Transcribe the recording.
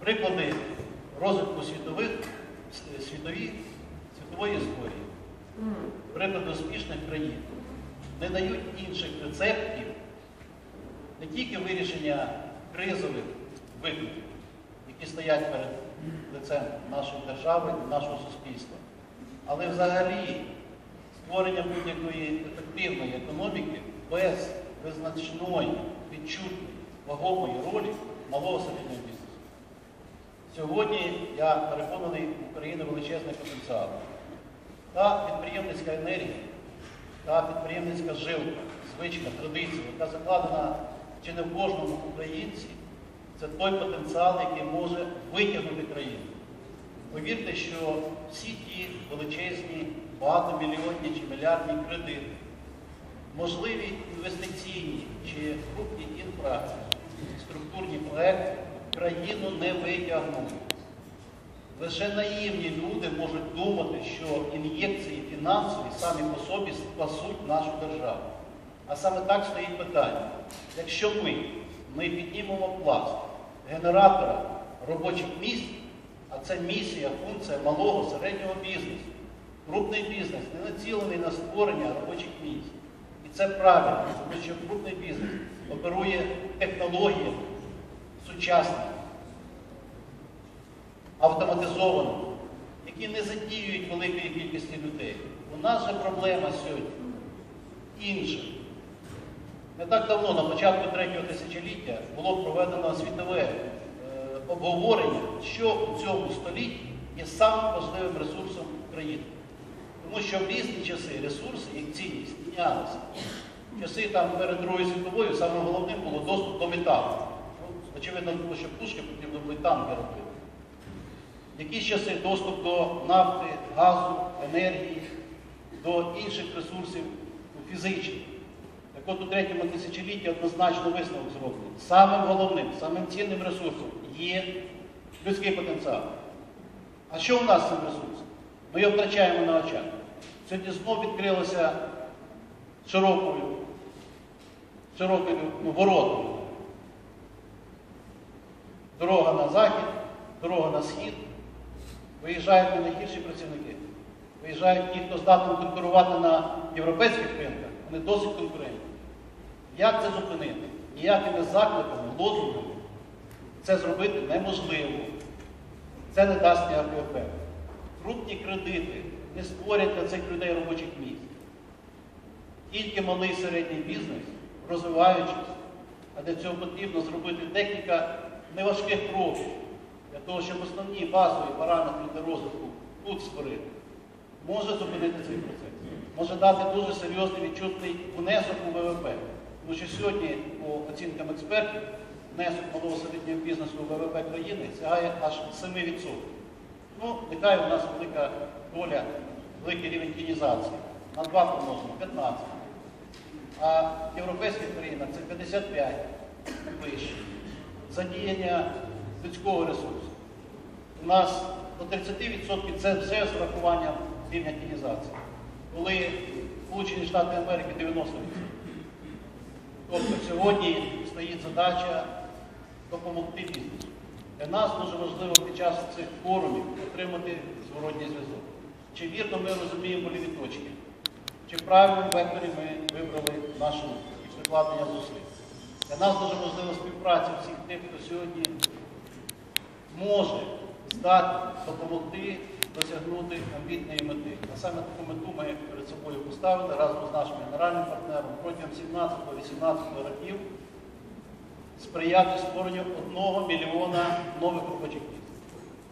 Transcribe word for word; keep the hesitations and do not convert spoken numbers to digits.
Приклади розвитку світових, світові, світової історії, приклади успішних країн не дають інших рецептів не тільки вирішення кризових викликів, які стоять перед лицем нашої держави і нашого суспільства, але взагалі створення будь-якої ефективної економіки без визначної, відчутної, вагомої ролі малого середнього бізнесу. Сьогодні, я переконаний, в Україні величезний потенціал. Та підприємницька енергія, та підприємницька жилка, звичка, традиція, яка закладена чи не в кожному українці, це той потенціал, який може витягнути країну. Повірте, що всі ті величезні, багатомільйонні чи мільярдні кредити, можливі інвестиційні чи крупні інфраструктурні проекти країну не витягнуть. Лише наївні люди можуть думати, що ін'єкції фінансові самі по собі спасуть нашу державу. А саме так стоїть питання. Якщо ми не піднімемо пласт генератора робочих місць, а це місія, функція малого, середнього бізнесу. Крупний бізнес не націлений на створення робочих місць. І це правильно, тому що крупний бізнес оперує технологіями сучасними, автоматизованими, які не задіюють великої кількості людей. У нас же проблема сьогодні інша. Не так давно, на початку третього тисячоліття, було проведено світове е, обговорення, що у цьому столітті є самим важливим ресурсом України. Тому що в різні часи ресурси, як цінність, мінялися. В часи там, перед Другою світовою саме головним було доступ до металу. Ну, очевидно, тому що пушки потрібно були танки робити. В якісь часи доступ до нафти, газу, енергії, до інших ресурсів фізичних. Так от у третьому тисячолітті однозначно висновок зроблений. Самим головним, самим цінним ресурсом є людський потенціал. А що в нас з цим ресурсом? Ми його втрачаємо на очах. Сьогодні знов відкрилося широкою, широкою ну, воротою. Дорога на захід, дорога на схід. Виїжджають не найгірші працівники. Виїжджають ті, хто здатний конкурувати на європейських ринках, вони досить конкурентні. Як це зупинити? Ніякими закликами, лозунгами це зробити неможливо. Це не дасть ніякого ефекту. Крупні кредити не створять для цих людей робочих місць. Тільки малий і середній бізнес, розвиваючись, а для цього потрібно зробити декілька неважких кроків, для того, щоб основні базові параметри для розвитку тут створити, може зупинити цей процес. Може дати дуже серйозний відчутний внесок у ВВП. Тому що сьогодні, по оцінкам експертів, внесок малого середнього бізнесу у ВВП країни сягає аж сім відсотків. Ну, нехай у нас велика доля, великий рівень тінізації. На два помножимо – п'ятнадцять. А в європейських країнах це п'ятдесят п'ять вище. Задіяння людського ресурсу. У нас до тридцять відсотків це все з врахуванням рівня тінізації. Коли Сполучені Штати Америки дев'яносто відсотків. Тобто сьогодні стоїть задача допомогти бізнесу. Для нас дуже важливо під час цих форумів отримати зворотній зв'язок. Чи вірно ми розуміємо боліві точки? Чи в правильному векторі ми вибрали наше прикладення зусиль? Для нас дуже важлива співпраця всіх тих, хто сьогодні може здатний допомогти досягнути амбітної мети. А саме таку мету ми перед собою поставили разом з нашим генеральним партнером протягом сімнадцятого-вісімнадцятого років сприяти створенню одного мільйона нових робочих місць.